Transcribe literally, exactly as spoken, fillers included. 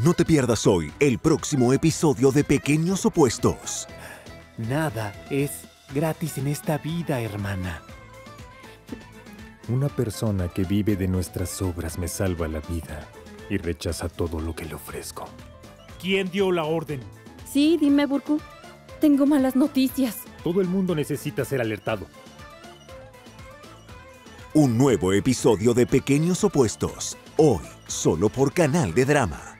No te pierdas hoy el próximo episodio de Pequeños Opuestos. Nada es gratis en esta vida, hermana. Una persona que vive de nuestras obras me salva la vida y rechaza todo lo que le ofrezco. ¿Quién dio la orden? Sí, dime, Burku. Tengo malas noticias. Todo el mundo necesita ser alertado. Un nuevo episodio de Pequeños Opuestos, hoy solo por Canal de Drama.